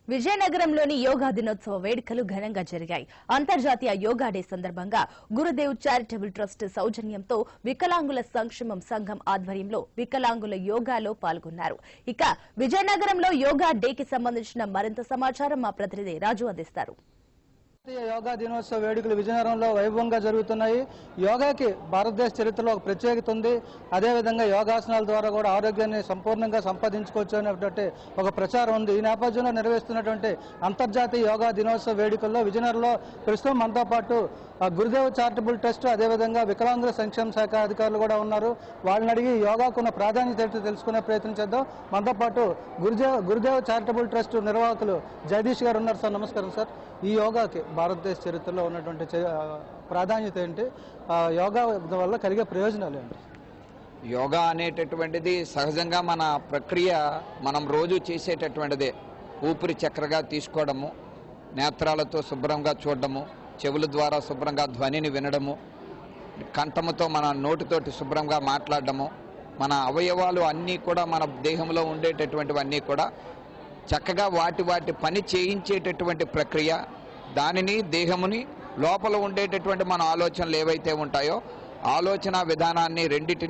విజయనగరంలోని యోగా దినోత్సవ వేడుకలు ఘనంగా జరిగాయి. అంతర్జాతీయ యోగా డే సందర్భంగా గురుదేవ్ చారిటబుల్ ట్రస్ట్ సౌజన్యంతో వికలాంగుల సంక్షేమం సంఘం ఆధ్వర్యంలో వికలాంగుల యోగాలో పాల్గొన్నారు. ఇక విజయనగరంలో యోగా డేకి సంబంధించిన మరింత సమాచారం మా ప్రతినిధి రాజు అందిస్తారు. యోగా దినోత్సవ వేడుకలు విజయనగరంలో వైభవంగా జరుగుతున్నాయి. యోగాకి భారతదేశ చరిత్రలో ఒక ప్రత్యేకత ఉంది. అదేవిధంగా యోగాసనాల ద్వారా కూడా ఆరోగ్యాన్ని సంపూర్ణంగా సంపాదించుకోవచ్చు అనేటువంటి ఒక ప్రచారం ఉంది. ఈ నేపథ్యంలో నిర్వహిస్తున్నటువంటి అంతర్జాతీయ యోగా దినోత్సవ వేడుకల్లో విజయనగరంలో ప్రస్తుతం మనతో పాటు గురుదేవ్ చారిటబుల్ ట్రస్ట్ అదేవిధంగా వికలాంగుల సంక్షేమ శాఖ అధికారులు కూడా ఉన్నారు. వాళ్ళని అడిగి యోగాకున్న ప్రాధాన్యత తెలుసుకునే ప్రయత్నం చేద్దాం. మనతో పాటు గురుదేవ్ చారిటబుల్ ట్రస్ట్ నిర్వాహకులు జగదీష్ గారు ఉన్నారు. సార్ నమస్కారం సార్. ఈ యోగాకి భారతదేశ చరిత్రలో ఉన్నటువంటి ప్రాధాన్యత ఏంటి, యోగా వల్ల కలిగే ప్రయోజనాలు ఏంటి? యోగా అనేటటువంటిది సహజంగా మన ప్రక్రియ, మనం రోజు చేసేటటువంటిదే. ఊపిరి చక్రగా తీసుకోవడము, నేత్రాలతో శుభ్రంగా చూడడము, చెవుల ద్వారా శుభ్రంగా ధ్వనిని వినడము, కంఠముతో మన నోటితోటి శుభ్రంగా మాట్లాడడము, మన అవయవాలు అన్నీ కూడా మన దేహంలో ఉండేటటువంటివన్నీ కూడా చక్కగా వాటి పని చేయించేటటువంటి ప్రక్రియ. దానిని దేహముని లోపల ఉండేటటువంటి మన ఆలోచనలు ఏవైతే ఉంటాయో ఆలోచన విధానాన్ని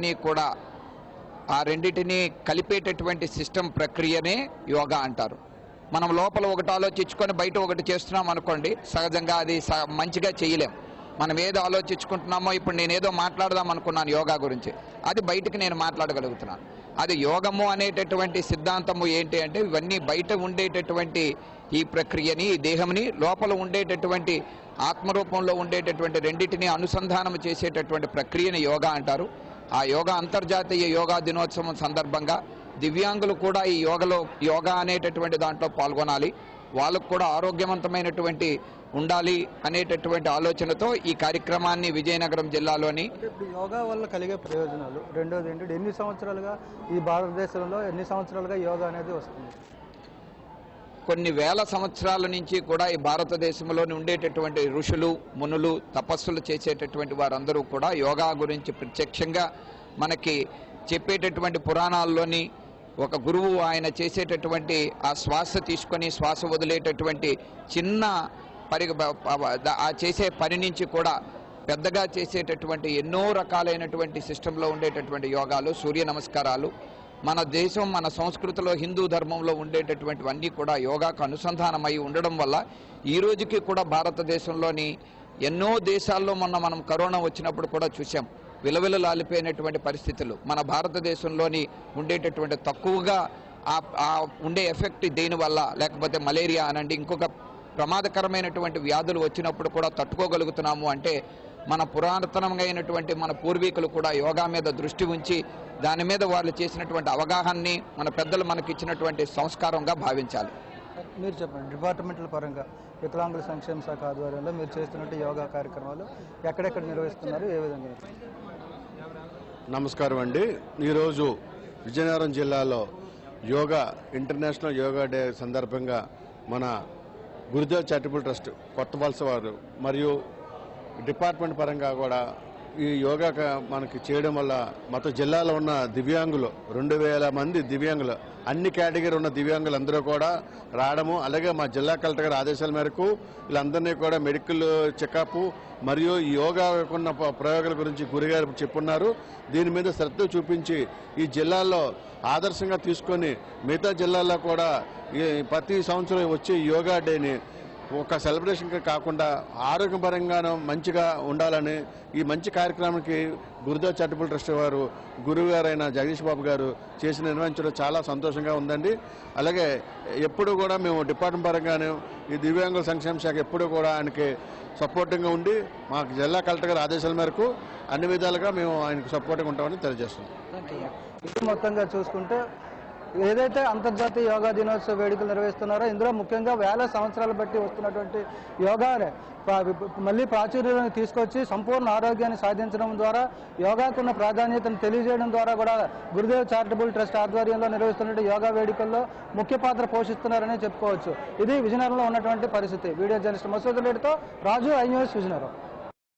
రెండింటినీ కలిపేటటువంటి సిస్టమ్ ప్రక్రియనే యోగా అంటారు. మనం లోపల ఒకటి ఆలోచించుకొని బయట ఒకటి చేస్తున్నాం అనుకోండి, సహజంగా అది మంచిగా చేయలేం. మనం ఏదో ఆలోచించుకుంటున్నామో, ఇప్పుడు నేనేదో మాట్లాడదాం అనుకున్నాను యోగా గురించి, అది బయటకు నేను మాట్లాడగలుగుతున్నాను. అది యోగము అనేటటువంటి సిద్ధాంతము ఏంటి అంటే, ఇవన్నీ బయట ఉండేటటువంటి ఈ ప్రక్రియని, ఈ దేహంని లోపల ఉండేటటువంటి ఆత్మరూపంలో ఉండేటటువంటి రెండింటినీ అనుసంధానం చేసేటటువంటి ప్రక్రియని యోగా అంటారు. ఆ యోగా అంతర్జాతీయ యోగా దినోత్సవం సందర్భంగా దివ్యాంగులు కూడా ఈ యోగా అనేటటువంటి దాంట్లో పాల్గొనాలి, వాళ్ళకు కూడా ఆరోగ్యవంతమైనటువంటి ఉండాలి అనేటటువంటి ఆలోచనతో ఈ కార్యక్రమాన్ని విజయనగరం జిల్లాలోని యోగా వల్ల కలిగే ప్రయోజనాలు, రెండోది ఏంటంటే ఎన్ని సంవత్సరాలుగా ఈ భారతదేశంలో యోగా అనేది వస్తుంది? కొన్ని వేల సంవత్సరాల నుంచి కూడా ఈ భారతదేశంలోని ఉండేటటువంటి ఋషులు, మునులు, తపస్సులు చేసేటటువంటి వారందరూ కూడా యోగా గురించి ప్రత్యక్షంగా మనకి చెప్పేటటువంటి పురాణాల్లోని ఒక గురువు ఆయన చేసేటటువంటి ఆ శ్వాస తీసుకొని శ్వాస వదిలేటటువంటి చిన్న ఆ చేసే పని నుంచి కూడా పెద్దగా చేసేటటువంటి ఎన్నో రకాలైనటువంటి సిస్టంలో ఉండేటటువంటి యోగాలు, సూర్య నమస్కారాలు, మన దేశం, మన సంస్కృతిలో, హిందూ ధర్మంలో ఉండేటటువంటివన్నీ కూడా యోగాకు అనుసంధానమై ఉండడం వల్ల ఈ రోజుకి కూడా భారతదేశంలోని ఎన్నో దేశాల్లో మనం కరోనా వచ్చినప్పుడు కూడా చూసాం, విలవిలలాలిపోయినటువంటి పరిస్థితులు. మన భారతదేశంలోని ఉండేటటువంటి తక్కువగా ఉండే ఎఫెక్ట్ దేనివల్ల, లేకపోతే మలేరియా అనండి, ఇంకొక ప్రమాదకరమైనటువంటి వ్యాధులు వచ్చినప్పుడు కూడా తట్టుకోగలుగుతున్నాము అంటే మన పురాతనమైనటువంటి మన పూర్వీకులు కూడా యోగా మీద దృష్టి ఉంచి దాని మీద వాళ్ళు చేసినటువంటి అవగాహనని మన పెద్దలు మనకి ఇచ్చినటువంటి సంస్కారంగా భావించాలి. మీరు చెప్పండి, డిపార్ట్మెంట్ల పరంగా వికలాంగుల సంక్షేమ శాఖ ఆధ్వర్యంలో మీరు చేస్తున్నట్టు యోగా కార్యక్రమాలు ఎక్కడెక్కడ నిర్వహిస్తున్నారు, ఏ విధంగా? నమస్కారం అండి. ఈరోజు విజయనగరం జిల్లాలో ఇంటర్నేషనల్ యోగా డే సందర్భంగా మన గురుదేవ్ చారిటబుల్ ట్రస్ట్ కొత్త వలస వారు మరియు డిపార్ట్మెంట్ పరంగా కూడా ఈ యోగా మనకి చేయడం వల్ల మొత్తం జిల్లాలో ఉన్న దివ్యాంగులు 2000 మంది దివ్యాంగులు, అన్ని కేటగిరీ ఉన్న దివ్యాంగులు అందరూ కూడా రావడము, అలాగే మా జిల్లా కలెక్టర్ గారి ఆదేశాల మేరకు వీళ్ళందరినీ కూడా మెడికల్ చెకప్ మరియు ఈ యోగా ఉన్న ప్రయోగాల గురించి గురుగారు చెప్పున్నారు. దీని మీద శ్రద్ధ చూపించి ఈ జిల్లాలో ఆదర్శంగా తీసుకొని మిగతా జిల్లాల్లో కూడా ప్రతి సంవత్సరం వచ్చే యోగా డేని ఒక సెలబ్రేషన్ కాకుండా ఆరోగ్యపరంగానూ మంచిగా ఉండాలని ఈ మంచి కార్యక్రమానికి గురుదేవ్ చారిటబుల్ ట్రస్ట్ వారు గురువు గారైన జగదీష్ బాబు గారు నిర్వహించడం చాలా సంతోషంగా ఉందండి. అలాగే ఎప్పుడు కూడా మేము డిపార్ట్మెంట్ పరంగానే ఈ దివ్యాంగుల సంక్షేమ శాఖ ఎప్పుడు కూడా ఆయనకి సపోర్టింగ్గా ఉండి మా జిల్లా కలెక్టర్ గారి ఆదేశాల మేరకు అన్ని విధాలుగా మేము ఆయనకు సపోర్ట్గా ఉంటామని తెలియజేస్తున్నాం. మొత్తంగా చూసుకుంటే ఏదైతే అంతర్జాతీయ యోగా దినోత్సవ వేడుకలు నిర్వహిస్తున్నారో ఇందులో ముఖ్యంగా వేల సంవత్సరాలు బట్టి వస్తున్నటువంటి యోగానే మళ్ళీ ప్రాచుర్యాన్ని తీసుకొచ్చి సంపూర్ణ ఆరోగ్యాన్ని సాధించడం ద్వారా యోగాకున్న ప్రాధాన్యతను తెలియజేయడం ద్వారా కూడా గురుదేవ్ చారిటబుల్ ట్రస్ట్ ఆధ్వర్యంలో నిర్వహిస్తున్న యోగా వేడుకల్లో ముఖ్య పాత్ర పోషిస్తున్నారని చెప్పుకోవచ్చు. ఇది విజయనగరంలో ఉన్నటువంటి పరిస్థితి. వీడియో జర్నలిస్ట్ మసూద్ రెడ్డితో రాజు, ఐ న్యూస్, విజయనగరం.